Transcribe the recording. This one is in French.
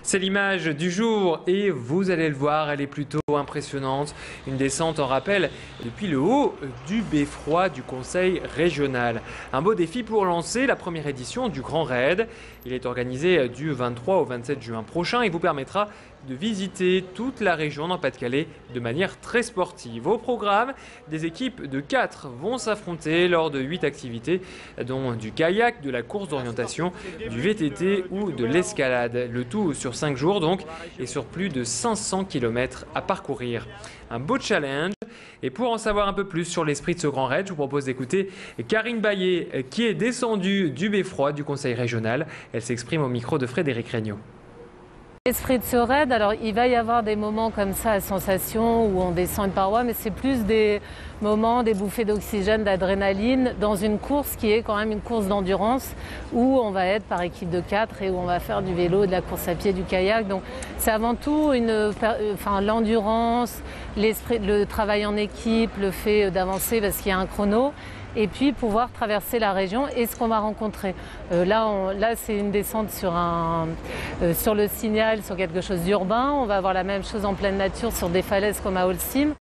C'est l'image du jour et vous allez le voir, elle est plutôt impressionnante. Une descente en rappel depuis le haut du beffroi du conseil régional. Un beau défi pour lancer la première édition du Grand Raid. Il est organisé du 23 au 27 juin prochain et vous permettra de visiter toute la région dans Pas-de-Calais de manière très sportive. Au programme, des équipes de 4 vont s'affronter lors de 8 activités, dont du kayak, de la course d'orientation, du VTT ou de l'escalade. Le tout sur 5 jours donc et sur plus de 500 km à parcourir. Un beau challenge. Et pour en savoir un peu plus sur l'esprit de ce Grand Raid, je vous propose d'écouter Karine Baillet qui est descendue du beffroi du conseil régional. Elle s'exprime au micro de Frédéric Regnault. L'esprit de ce raid, alors il va y avoir des moments comme ça à sensation où on descend une paroi, mais c'est plus des moments, des bouffées d'oxygène, d'adrénaline dans une course qui est quand même une course d'endurance où on va être par équipe de 4 et où on va faire du vélo, de la course à pied, du kayak. Donc c'est avant tout l'endurance, le travail en équipe, le fait d'avancer parce qu'il y a un chrono. Et puis pouvoir traverser la région et ce qu'on va rencontrer. Là c'est une descente sur le Signal, sur quelque chose d'urbain. On va avoir la même chose en pleine nature sur des falaises comme à Holcim.